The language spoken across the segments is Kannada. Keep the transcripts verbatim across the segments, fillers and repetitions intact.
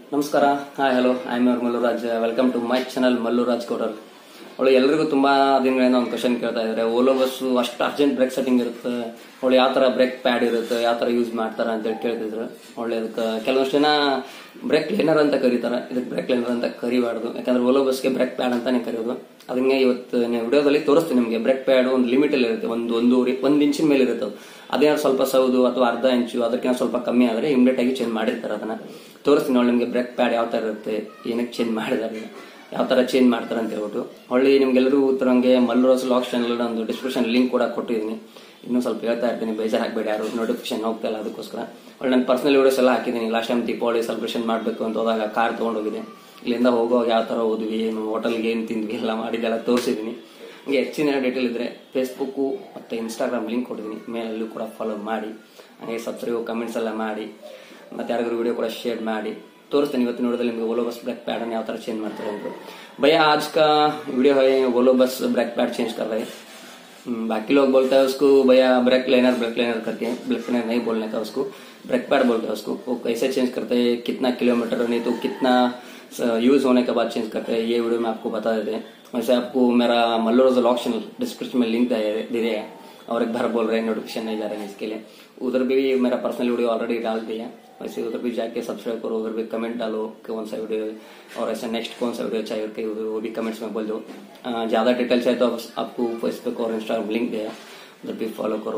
ನಮಸ್ಕಾರ. Hi hello, I am your Malluraj. Welcome to my channel Malluraj ಕೋಟರ್. ಅವಳು ಎಲ್ಲರಿಗೂ ತುಂಬಾ ದಿನಗಳಿಂದ ಒಂದು ಕ್ವಶನ್ ಕೇಳ್ತಾ ಇದ್ದಾರೆ. ಓಲೋ ಬಸ್ಸು ಅಷ್ಟು ಅರ್ಜೆಂಟ್ ಬ್ರೇಕ್ ಸೆಟ್ಟಿಂಗ್ ಇರುತ್ತೆ, ಅವಳು ಯಾವ ತರ ಬ್ರೇಕ್ ಪ್ಯಾಡ್ ಇರುತ್ತೆ, ಯಾವ ತರ ಯೂಸ್ ಮಾಡ್ತಾರ ಅಂತೇಳಿ ಕೇಳ್ತಿದ್ರು. ಒಳ್ಳೆ ಅದಕ್ಕೆ ಕೆಲವಷ್ಟು ಜನ ಬ್ರೇಕ್ ಲೈನರ್ ಅಂತ ಕರೀತಾರೆ, ಇದಕ್ಕೆ ಬ್ರೇಕ್ ಲೈನರ್ ಅಂತ ಕರಿಬಾರ್ದು. ಯಾಕಂದ್ರೆ ಓಲೋ ಬಸ್ಗೆ ಬ್ರೇಕ್ ಪ್ಯಾಡ್ ಅಂತಾನೆ ಕರೆಯೋದು. ಅದನ್ನೇ ಇವತ್ತು ವಿಡಿಯೋದಲ್ಲಿ ತೋರಿಸ್ತೀನಿ ನಿಮಗೆ. ಬ್ರೇಕ್ ಪ್ಯಾಡ್ ಒಂದು ಲಿಮಿಟ್ ಅಲ್ಲಿ ಇರುತ್ತೆ, ಒಂದು ಒಂದು ಒಂದು ಇಂಚಿನ ಮೇಲೆ ಇರುತ್ತೆ. ಅದೇನಾದ್ರು ಸ್ವಲ್ಪ ಸೌದು ಅಥವಾ ಅರ್ಧ ಇಂಚು ಅದಕ್ಕಿಂತ ಸ್ವಲ್ಪ ಕಮ್ಮಿ ಆದರೆ ಇಮಿಡಿಯೇಟ್ ಆಗಿ ಚೇಂಜ್ ಮಾಡಿರ್ತಾರೆ. ಅದನ್ನ ತೋರಿಸ್ತೀನಿ ಒಳ್ಳೆ ನಿಮಗೆ. ಬ್ರೇಕ್ ಪ್ಯಾಡ್ ಯಾವ ತರ ಇರುತ್ತೆ, ಏನಕ್ಕೆ ಚೇಂಜ್ ಮಾಡಿದ್ದಾರೆ, ಯಾವ ತರ ಚೇಂಜ್ ಮಾಡ್ತಾರೆ ಅಂತ ಹೇಳ್ಬಿಟ್ಟು. ಒಳ್ಳೆ ನಿಮ್ಗೆಲ್ಲರೂ ಉತ್ತರಂಗೆ ಮಲ್ಲುರಾಜ್ ಲಾಗ್ ಚಾನಲ್ ಒಂದು ಡಿಸ್ಕ್ರಿಪ್ಷನ್ ಲಿಂಕ್ ಕೂಡ ಕೊಟ್ಟಿದ್ದೀನಿ. ಇನ್ನೂ ಸ್ವಲ್ಪ ಹೇಳ್ತಾ ಇರ್ತೀನಿ, ಬೇಜಾರಾಗಬೇಡಿ, ಯಾರು ನೋಟಿಫಿಕೇಶನ್ ಹೋಗ್ತಾ ಇಲ್ಲ ಅದಕ್ಕೋಸ್ಕರ. ಒಳ್ಳೆ ನನ್ನ ಪರ್ಸನಲ್ ವಿಡಿಯೋಸ್ ಎಲ್ಲ ಹಾಕಿದ್ದೀನಿ. ಲಾಸ್ಟ್ ಟೈಮ್ ದೀಪಾವಳಿ ಸೆಲೆಬ್ರೇಷನ್ ಮಾಡಬೇಕು ಅಂತ ಹೋದಾಗ ಕಾರ್ ತೊಗೊಂಡೋಗಿದೆ. ಇಲ್ಲಿಂದ ಹೋಗುವಾಗ ಯಾವ ತರ ಹೋದ್ವಿ, ಏನು ಹೋಟೆಲ್ಗೆ ಏನು ತಿಂದ್ವಿ ಎಲ್ಲ ಮಾಡಿದ್ದೆಲ್ಲ ತೋರಿಸಿದ್ದೀನಿ. ಹಂಗೆ ಹೆಚ್ಚಿನ ಡೀಟೇಲ್ ಇದ್ರೆ ಫೇಸ್ಬುಕ್ಕು ಮತ್ತು ಇನ್ಸ್ಟಾಗ್ರಾಮ್ ಲಿಂಕ್ ಕೊಟ್ಟಿದ್ದೀನಿ, ಮೇಲಲ್ಲೂ ಕೂಡ ಫಾಲೋ ಮಾಡಿ. ಹಾಗೆ ಸಬ್ಸ್ಕ್ರೈಬ್, ಕಮೆಂಟ್ಸ್ ಎಲ್ಲ ಮಾಡಿ, ಮತ್ತೆ ಯಾರಿಗಾದ್ರು ವಿಡಿಯೋ ಕೂಡ ಶೇರ್ ಮಾಡಿ. ತೋರಿಸ್ತೀನಿ ಇವತ್ತಿನ ವಿಡಿಯೋದಲ್ಲಿ ನಿಮಗೆ ಓಲೋ ಬಸ್ ಬ್ರೇಕ್ पैड ಯಾವ ತರ चेंज ಮಾಡ್ತಾರೆ ಅಂತ. भैया आज का वीडियो है ओलो बस ब्रेक पैड चेंज कर रहे हैं. बाकी लोग बोलते हैं उसको भैया ब्रेक लाइनर ब्रेक लाइनर करके, ब्रेक लाइनर नहीं बोलने का उसको, ब्रेक पैड बोलते हैं उसको. वो कैसे चेंज करते हैं, कितना किलोमीटर नहीं तो कितना यूज होने के बाद चेंज करते हैं, ये वीडियो में आपको बता देते हैं. वैसे आपको मेरा मल्लुराज व्लॉग चैनल डिस्क्रिप्शन में लिंक दे दिया है, और एक बार बोल रहे हैं नोटिफिकेशन नहीं जा रहे हैं इसके लिए. उधर भी मेरा पर्सनल वीडियो ऑलरेडी डाल दिया, वैसे उधर भी जाके सब्सक्राइब करो, उधर भी कमेंट डालो कौन सा वीडियो और ऐसा नेक्स्ट कौन सा वीडियो चाहिए करके वो भी कमेंट्स में बोल दो. ज्यादा डिटेल चाहिए तो आपको फेसबुक और इंस्टाग्राम लिंक दिया, उधर भी फॉलो करो.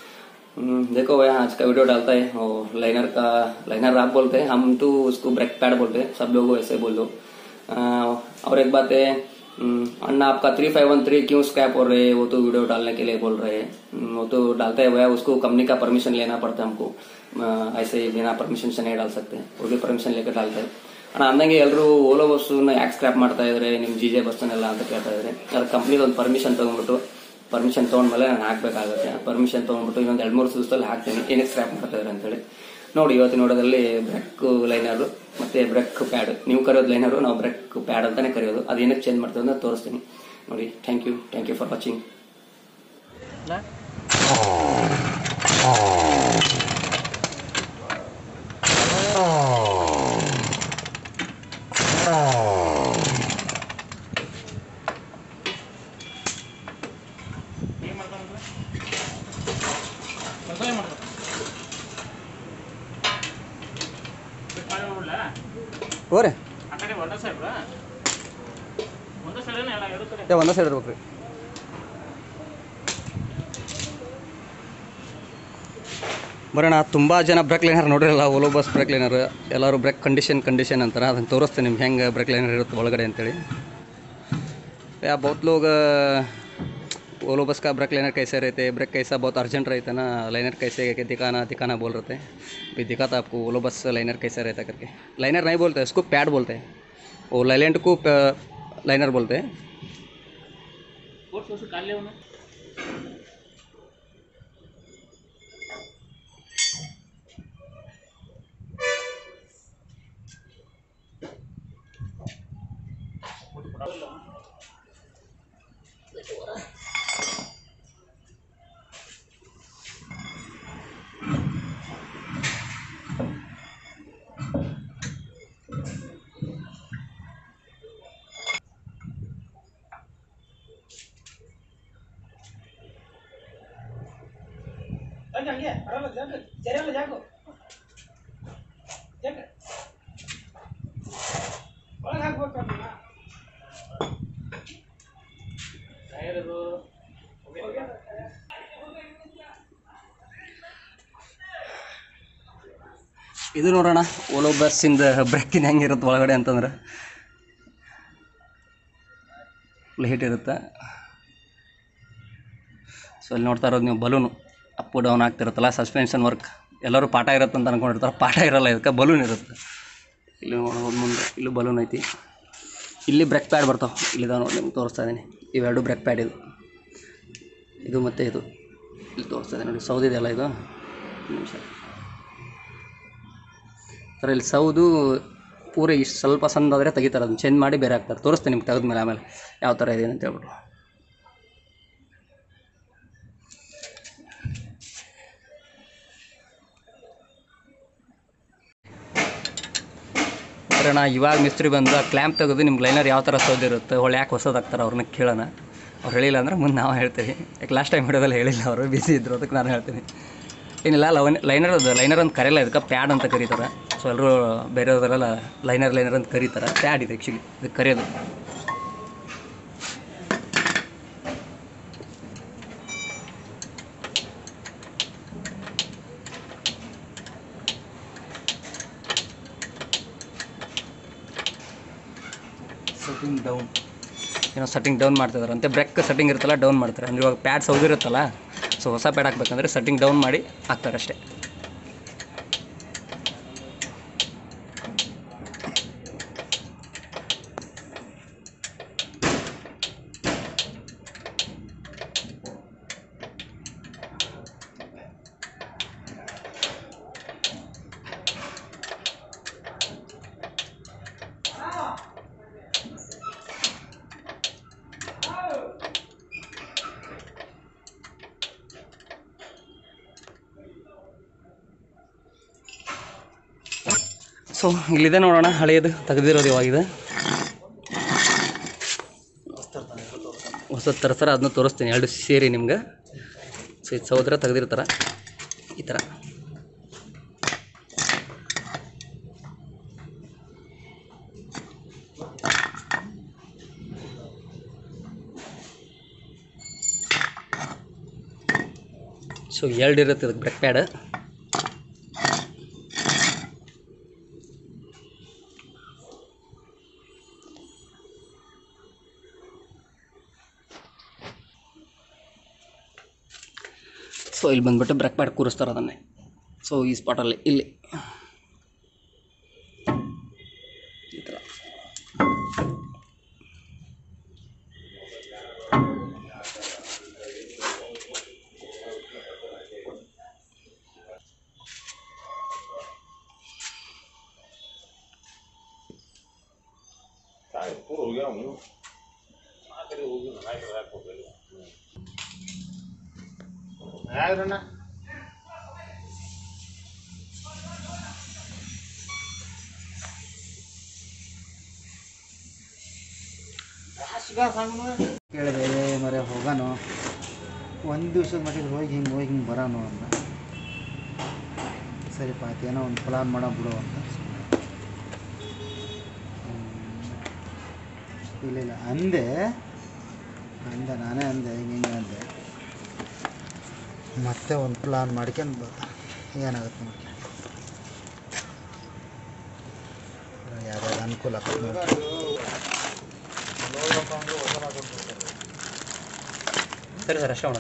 देखो भैया आज का वीडियो डालता है वो लाइनर का. लाइनर आप बोलते हैं, हम तो उसको ब्रेक पैड बोलते हैं, सब लोग ऐसे बोल दो. और एक बात है, अन्ना आपका थ्री फाइव वन थ्री क्यों स्क्रैप हो रहे हैं, वो तो वीडियो डालने के लिए बोल रहे हैं. वो तो डालते हैं भैया, उसको कंपनी का परमिशन लेना पड़ता है हमको, ऐसे ही बिना परमिशन से नहीं डाल सकते. वो भी परमिशन लेकर डालते हैं. ಅಣ್ಣ ಅಂದಂಗೆ ಎಲ್ಲರೂ ಓಲೋ ಬಸ್ಸನ್ನ ಯಾಕೆ ಸ್ಕ್ರಾಪ್ ಮಾಡ್ತಾ ಇದ್ದಾರೆ, ನಿಮ್ ಜಿ ಜೆ ಬಸ್ಸನ್ನೆಲ್ಲ ಅಂತ ಕೇಳ್ತಾ ಇದ್ದಾರೆ. ಅದ್ರ ಕಂಪ್ನಿದು ಒಂದು ಪರ್ಮಿಷನ್ ತಗೊಂಡ್ಬಿಟ್ಟು, ಪರ್ಮಿಷನ್ ತಗೊಂಡ್ಮೇಲೆ ನಾನು ಹಾಕ್ಬೇಕಾಗುತ್ತೆ. ಪರ್ಮಿಷನ್ ತಗೊಂಡ್ಬಿಟ್ಟು ಇನ್ನೊಂದು ಎರಡ್ ಮೂರು ದಿವಸದಲ್ಲಿ ಹಾಕ್ತೀನಿ, ಏನಕ್ಕೆ ಸ್ಕ್ರಾಪ್ ಮಾಡ್ತಾ ಇದ್ದಾರೆ ಅಂತೇಳಿ. ನೋಡಿ ಇವತ್ತಿನ ನೋಡೋದಲ್ಲಿ ಬ್ರೇಕ್ ಲೈನರ್ ಮತ್ತೆ ಬ್ರೇಕ್ ಪ್ಯಾಡ್, ನೀವು ಕರೆಯೋದು ಲೈನರು, ನಾವು ಬ್ರೇಕ್ ಪ್ಯಾಡ್ ಅಂತಾನೆ ಕರೆಯೋದು. ಅದೇನಕ್ಕೆ ಚೇಂಜ್ ಮಾಡ್ತೀವಿ ಅಂತ ತೋರಿಸ್ತೀನಿ ನೋಡಿ. Thank you thank you for watching. ಹೋರಿ ಒಂದ ಸೈಡ್ ಒಂದ ಸೈಡ್ ಇರ್ಬೇಕ್ರಿ. ಬರೋಣ. ತುಂಬ ಜನ ಬ್ರೇಕ್ ಲೈನರ್ ನೋಡಿರಲ್ಲ, ಓಲೋ ಬಸ್ ಬ್ರೇಕ್ ಲೈನರ್. ಎಲ್ಲರೂ ಬ್ರೇಕ್ ಕಂಡೀಷನ್ ಕಂಡೀಷನ್ ಅಂತಾರೆ. ಅದನ್ನು ತೋರಿಸ್ತೀನಿ ನಿಮ್ಗೆ ಹೆಂಗೆ ಬ್ರೇಕ್ ಲೈನರ್ ಇರುತ್ತೆ ಒಳಗಡೆ ಅಂತೇಳಿ. या बहुत लोग ओलो बस का ब्रेक लाइनर कैसे रहते, ब्रेक कैसा बहुत अर्जेंट रहता ना, लाइनर कैसे के दिखाना दिखाना बोल रहे थे. अभी दिखाता आपको ओलो बस लाइनर कैसा रहता करके. लाइनर नहीं बोलते, उसको पैड बोलते हैं. वो लाइलैंड को लाइनर बोलते हैं. ಹಂಗೆ ಬರಲ್ಲ, ಜಾಗ ಜರಲ್ಲ, ಜಾಗೋ ಜಾಗ ಒಳಗೆ ಹಾಕ್ಬೇಕು. ಟೈರದು ಇದು ನೋಡೋಣ ಓಲೋ ಬಸ್ಸಿಂದ ಬ್ರೇಕಿನ ಹೆಂಗಿರುತ್ತೆ ಒಳಗಡೆ ಅಂತಂದ್ರೆ. ಫುಲ್ ಹೀಟ್ ಇರುತ್ತೆ. ಸೊ ಇಲ್ಲಿ ನೋಡ್ತಾ ಇರೋದು ನೀವು ಬಲೂನು ಅಪ್ ಡೌನ್ ಆಗ್ತಿರುತ್ತಲ್ಲ, ಸಸ್ಪೆನ್ಷನ್ ವರ್ಕ್. ಎಲ್ಲರೂ ಪಾಠ ಇರುತ್ತೆ ಅಂತ ಅಂದ್ಕೊಂಡಿರ್ತಾರೆ, ಪಾಠ ಇರೋಲ್ಲ, ಇದಕ್ಕೆ ಬಲೂನ್ ಇರುತ್ತೆ. ಇಲ್ಲಿ ನೋಡ್ಬೋದು ಮುಂದೆ ಇಲ್ಲೂ ಬಲೂನ್ ಐತಿ. ಇಲ್ಲಿ ಬ್ರೇಕ್ ಪ್ಯಾಡ್ ಬರ್ತಾವೆ, ಇಲ್ಲಿದಾವೆ ನೋಡಿ, ನಿಮ್ಗೆ ತೋರಿಸ್ತಾ ಇದ್ದೀನಿ. ಇವೆರಡು ಬ್ರೇಕ್ ಪ್ಯಾಡ್, ಇದು ಇದು ಮತ್ತು ಇದು ಇಲ್ಲಿ ತೋರಿಸ್ತಾ ಇದ್ದೀನಿ ನೋಡಿ. ಸೌದಿದೆ ಅಲ್ಲ ಇದು, ನಿಮಿಷ ಸರ್. ಇಲ್ಲಿ ಸೌದು ಪೂರ ಇಷ್ಟು ಸ್ವಲ್ಪ ಸಣ್ಣದಾದರೆ ತೆಗಿತಾರೆ, ಅದನ್ನು ಚೇಂಜ್ ಮಾಡಿ ಬೇರೆ ಆಗ್ತಾರೆ. ತೋರಿಸ್ತೀನಿ ನಿಮ್ಗೆ ತೆಗೆದ್ಮೇಲೆ ಆಮೇಲೆ ಯಾವ ಥರ ಇದೆ ಅಂತ ಹೇಳ್ಬಿಟ್ಟು. ಅಣ್ಣ ಇವಾಗ ಮಿಸ್ತ್ರಿ ಬಂದು ಕ್ಲ್ಯಾಂಪ್ ತೆಗೆದು ನಿಮ್ಗೆ ಲೈನರ್ ಯಾವ ಥರ ಸೋದಿರುತ್ತೆ ಹೊಳೆ ಯಾಕೆ ಹೊಸದಾಗ್ತಾರೆ ಅವ್ರನ್ನ ಕೇಳೋಣ. ಅವ್ರು ಹೇಳಿಲ್ಲ ಅಂದ್ರೆ ಮುಂದೆ ನಾವು ಹೇಳ್ತೀವಿ. ಯಾಕೆ ಲಾಸ್ಟ್ ಟೈಮ್ ಹಿಡಿಯೋದಲ್ಲಿ ಹೇಳಿಲ್ಲ ಅವರು, ಬಿಸಿ ಇದ್ರು, ಅದಕ್ಕೆ ನಾನು ಹೇಳ್ತೀನಿ. ಏನಿಲ್ಲ ಲವನ್ ಲೈನರ್ ಅದು ಲೈನರ್ ಅಂತ ಕರೆಯಲ್ಲ, ಇದಕ್ಕೆ ಪ್ಯಾಡ್ ಅಂತ ಕರೀತಾರೆ. ಸೊ ಎಲ್ಲರೂ ಬೇರೆಯವರೆಲ್ಲ ಲೈನರ್ ಲೈನರ್ ಅಂತ ಕರೀತಾರೆ. ಪ್ಯಾಡ್ ಇದೆ ಆ್ಯಕ್ಚುಲಿ ಇದಕ್ಕೆ ಕರೆಯೋದು. ಸೆಟ್ಟಿಂಗ್ ಡೌನ್ ಏನೋ ಸೆಟ್ಟಿಂಗ್ ಡೌನ್ ಮಾಡ್ತಿದ್ದಾರೆ ಅಂತೆ. ಬ್ರೇಕ್ ಸೆಟ್ಟಿಂಗ್ ಇರುತ್ತಲ್ಲ ಡೌನ್ ಮಾಡ್ತಾರೆ. ಅಂದರೆ ಇವಾಗ ಪ್ಯಾಡ್ ಸೌದಿರುತ್ತಲ್ಲ, ಸೊ ಹೊಸ ಪ್ಯಾಡ್ ಹಾಕ್ಬೇಕಂದ್ರೆ ಸೆಟ್ಟಿಂಗ್ ಡೌನ್ ಮಾಡಿ ಹಾಕ್ತಾರೆ ಅಷ್ಟೇ. ಸೊ ಇಲ್ಲಿದೆ ನೋಡೋಣ, ಹಳೆಯದು ತೆಗೆದಿರೋದು ಇವಾಗಿದೆ. ಹೊಸದು ತರಿಸ್ತಾರೆ, ಅದನ್ನ ತೋರಿಸ್ತೀನಿ ಎರಡು ಸೇರಿ ನಿಮ್ಗೆ. ಸೊ ಇದು ಸೌದ್ರ ತೆಗೆದಿರ್ತಾರೆ ಈ ಥರ. ಸೊ ಎರಡು ಇರುತ್ತೆ ಇದಕ್ಕೆ ಬ್ರೇಕ್ ಪ್ಯಾಡ್. ಸೊ ಇಲ್ಲಿ ಬಂದುಬಿಟ್ಟು ಬ್ರೇಕ್ ಪ್ಯಾಡ್ ಕೂರಿಸ್ತಾರೆ ಅದನ್ನೇ. ಸೊ ಈ ಸ್ಪಾಟಲ್ಲಿ ಇಲ್ಲಿ ಈ ಥರ. ಯಾರಣ್ಣ ಕೇಳಿದೆ ಮರೆ ಹೋಗೋಣ ಒಂದು ದಿವ್ಸದ ಮಟ್ಟಿಗೆ ಹೋಗಿ ಹಿಂಗೆ ಹೋಗಿ ಹಿಂಗೆ ಬರೋಣ ಅಂತ. ಸರಿಪ್ಪ ಆಯ್ತು, ಏನೋ ಒಂದು ಪ್ಲಾನ್ ಮಾಡೋ ಬಿಡು ಅಂತ. ಇಲ್ಲ ಇಲ್ಲ ಅಂದೆ ಅಂದೆ ನಾನೇ ಅಂದೆ ಹಿಂಗೆ ಹಿಂಗೆ ಅಂದೆ. ಮತ್ತೆ ಒಂದು ಪ್ಲಾನ್ ಮಾಡ್ಕೊಂಡು ಏನಾಗುತ್ತೆ ನೋಡಿ, ಯಾರ್ಯಾರು ಅನುಕೂಲ ಆಗ್ತದೆ. ಸರಿ ಸರ್ ಅಷ್ಟೇ ಅಣ್ಣ.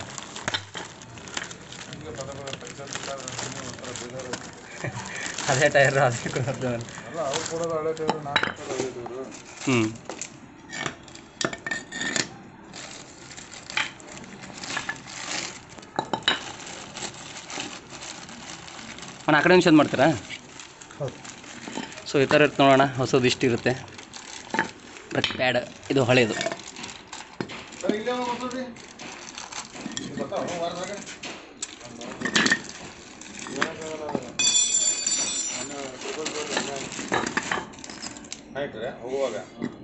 ಅದೇ ಟೈರ್ ಅದೇ ಹ್ಞೂ ಅಣ್ಣ ಆ ಕಡೆ ನಿಮಿಷ ಮಾಡ್ತೀರಾ? ಹೌದು. ಸೊ ಈ ಥರ ಇರುತ್ತೆ ನೋಡೋಣ, ಹೊಸದು ಇಷ್ಟು ಇರುತ್ತೆ ಬ್ರೇಕ್ ಪ್ಯಾಡ್. ಇದು ಹಳೆಯದು. ಹೋಗುವಾಗ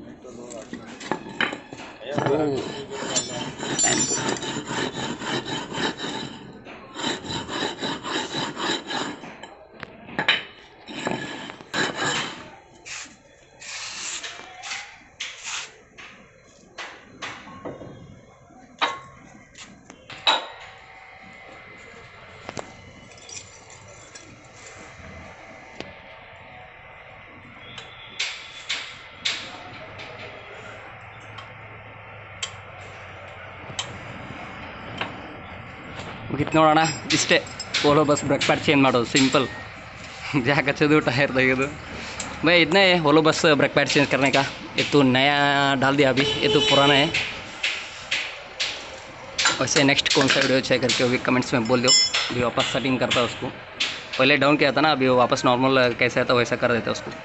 ಮುಗಿತು ನೋಡೋಣ. ಇಷ್ಟೇ Volvo bus brake pad change ಮಾಡೋದು, ಸಿಂಪल. जैक हचोದು टायर ತೆಗೆಯೋದು. भाई इतना है ओलो बस ब्रेक पैड चेंज करने का. ये तो नया डाल दिया अभी, ये तो पुराना है. वैसे नेक्स्ट कौन सा वीडियो चेक करके अभी कमेंट्स में बोल दो, अभी वापस सेटिंग करता है उसको. पहले डाउन किया था ना, अभी वापस नॉर्मल कैसा था वैसा कर देता है उसको.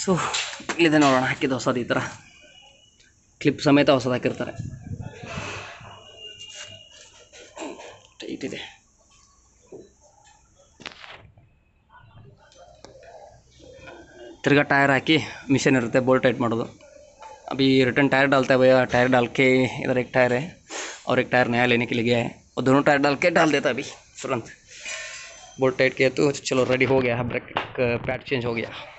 ಸೊ ಇಲ್ಲಿದೆ ನೋಡೋಣ, ಹಾಕಿದ್ದು ಹೊಸದು ಈ ಥರ ಕ್ಲಿಪ್ ಸಮೇತ ಹೊಸದು ಹಾಕಿರ್ತಾರೆ. ಟೈಟ್ ಇದೆ. तिरगा टायर हाकि मिशन इರುತ್ತೆ, बोल्ट टाइट ಮಾಡೋದು. अभी रिटर्न टायर डालते हैं भैया. टायर डाल के इधर एक टायर है और एक टायर नया लेने के लिए गया है, और दोनों टायर डाल के डाल देता अभी तुरंत. बोल्ट टाइट किया तो चलो रेडी हो गया, ब्रेक पैड चेंज हो गया.